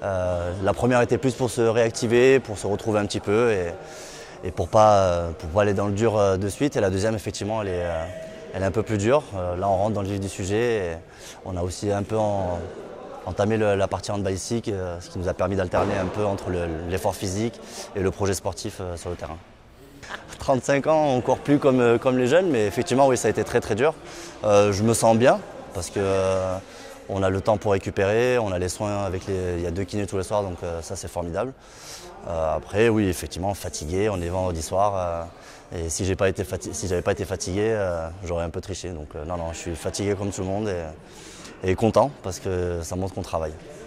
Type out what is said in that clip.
La première était plus pour se réactiver, pour se retrouver un petit peu et pour pas aller dans le dur de suite. Et la deuxième, effectivement, elle est un peu plus dure. Là, on rentre dans le vif du sujet et on a aussi un peu entamé la partie handball ici, ce qui nous a permis d'alterner un peu entre l'effort physique et le projet sportif sur le terrain. 35 ans, encore plus comme les jeunes, mais effectivement, oui, ça a été très très dur. Je me sens bien parce que on a le temps pour récupérer, on a les soins il y a 2 kinés tous les soirs, donc ça c'est formidable. Après, oui, effectivement, fatigué, on est vendredi soir. Et si j'avais pas été fatigué, j'aurais un peu triché. Donc non, je suis fatigué comme tout le monde et content parce que ça montre qu'on travaille.